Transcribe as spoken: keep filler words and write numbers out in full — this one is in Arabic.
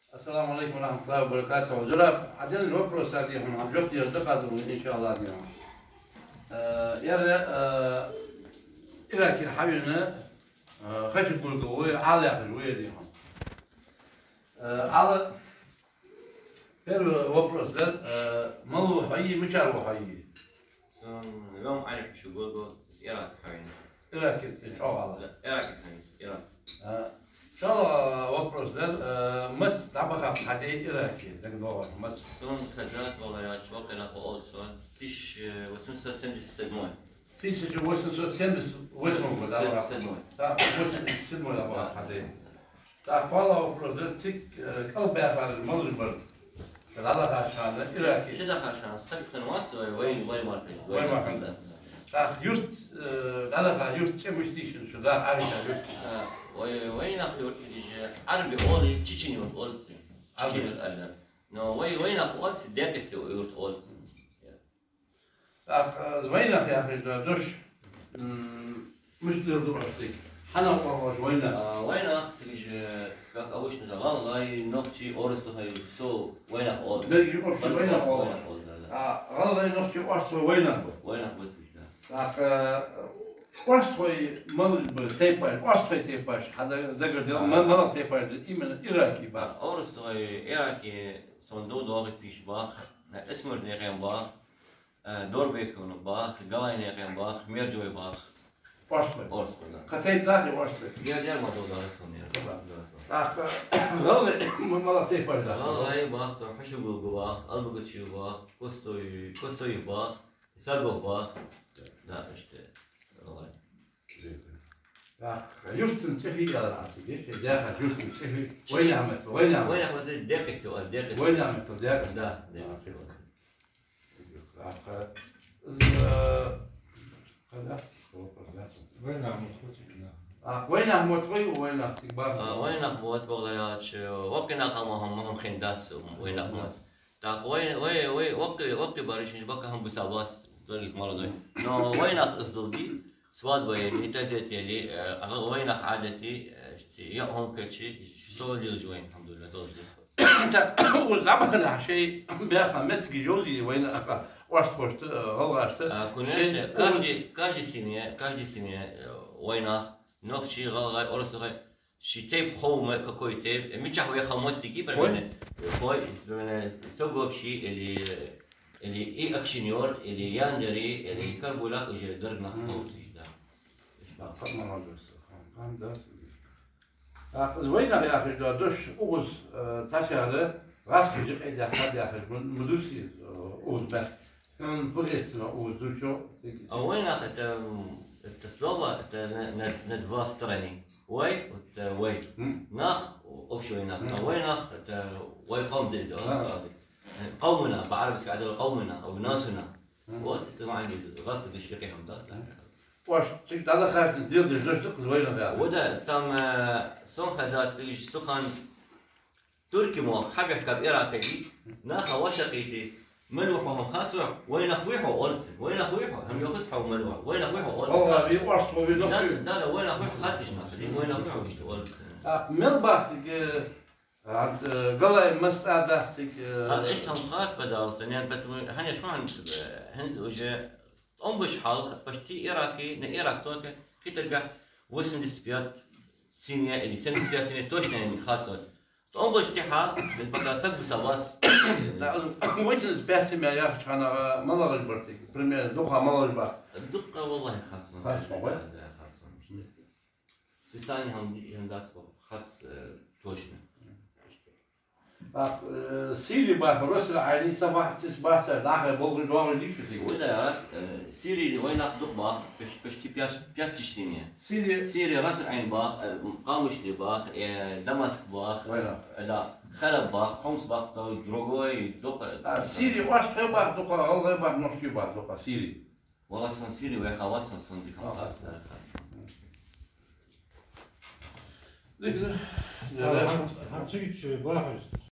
السلام عليكم ورحمة الله وبركاته. جراب عدين الوبروس هذه هم عم جبتي أصدقائهم إن شاء الله اليوم. يرى إلى كل حبيبنا خشب القوي على في الوية ديهم. على غير وبروس ده موضوع حقيقي مش عارف حقيقي. اليوم عارف شو بقول بس إيراد حبيبنا. إلى كل إن شاء الله. لا إيراد حبيبنا إيراد. إن شاء الله وبروس ده مت تعبك في حدي إلى كل ده دور مت. سون خزات والله يا شباب أنا فوق سون فيش وسون سو سندس السدمون. فيش جو وسن سو سندس وسن ولا السدمون. تا وسن سدمون ولا حدي. تا والله وبروس ده تك قلب على الموضوع برد. هذا عشان إلى كل. شو ده عشان سكت نواس وين وين ما كان. وين ما كان. تا يوست هذا يوست كم ستيشن شو ده عارف يوست. وين أخي ورتيج عربي أولي تشيني أولسي عربي الألم نو وين وين أخي أولسي داكستي ويرت أولسي أخ وين أخي أخي دوش مش لردو أصلي حنا وقروش وين وين أخي تيج كاك أوش نتغال غاي نقشي أورستو هاي سو وين أخي أولسي زي أورستو وين أخي أولسي آه غال غاي نقشي أورستو وين أخي وين أخي أولسي أخ Orstoy mal tepar, Orstoy tepar, hada dagar del mal tepar imen Iraki ba. Orstoy Iraki son do dogis tish bach, اسمر نيغين bach, Dorbekun bach, Galay نيغين bach, Merjoy bach. Orstoy. Orstoy. Khatay tlahi Orstoy. Ya diğer ma do dogis son yer. Ach, gal mal tepar da. Galay bach, Hashugu bach, Albuguchi bach, Kostoy, Kostoy bach, Sagov bach. Da işte. يوستن تشفي قال العاصي ليش داخل يوستن تشفي وين عملت وين عملت وين عملت داك استوى داك وين عملت داك ده داك وين عملت وين عملت وين اه وين عملت بغياتش وكنا قامهم هم خندات وين عملت تاق وين وين وين وقت وقت باريش بقى هم بساباس ذلك مرضي نو وين اصدل دي سواد ويلي تزت يلي وين عادتي يهم كتشي سولي الجوين الحمد لله دوز انت اول طبعا شيء بياخذ متك جوزي وين اخا واشت واشت غلاشت كناش كاجي كاجي سنه كاجي سنه وين اخ نوخشي غلغاي اورستغاي شي تيب خو كوي تيب مش هو يخموت تجي برمنه كوي سوغو شي اللي اللي اي اكشنيور اللي ياندري اللي كربولاك اجى درنا خوسي وين يا أخي دوش أوز تشعر راسك جف إذا حد يا أخي مدوسي أوز بس كان بغيت أوز دوشو وين أخي أنت تسلوبا ندفاس تريني وي وي ناخ أوش وين أخ وين أخ وي قوم ديز قومنا بعرف قاعد قومنا أو ناسنا وات طبعا غاصب الشقيهم داس واش تيك هذا خايف تدير دير دوش تقل وين هذا وده سام سون خزات سيج سخان تركي مو حب يحكي بعراقي ناخا وشقيتي ملوحهم خاصو وين اخويحو اولسن وين اخويحو هم يخصحوا ملوح وين اخويحو اولسن والله بيوصل وبينفي لا لا وين اخويحو خاتش ناخذ وين اخويحو مش اولسن من بعدك عند قلا مساعدتك هذا ايش هم خاص بدال يعني بت هني شو عند هنز وجه ام بش حال باش تي عراقي ن عراق توك كي تلقى وسن ديسبيات سينيا اللي سن ديسبيات سينيا توش يعني خاطر ام بش تي حال بقى سب سواس وسن ديسبيات ما يعرفش انا ما نرجع برتك بريمير دوخه ما نرجع الدقه والله خاصه خاصه خاصه سويساني هم هم داس خاص توشنا سيري باه روس العالي صباح تصبح داخل بوق الدوام اللي كذي ولا راس سيري وين اخذ باخ باش باش تي بياش بيات تشتيني سيري سيري راس العين باخ قاموش لي باخ دمسك باخ لا خلب باخ خمس باخ دروغوي دوق سيري واش باخ دوق غلط باخ نص باخ دوق سيري والله سون سيري ويا خواص سون ديك خلاص خلاص ليك لا لا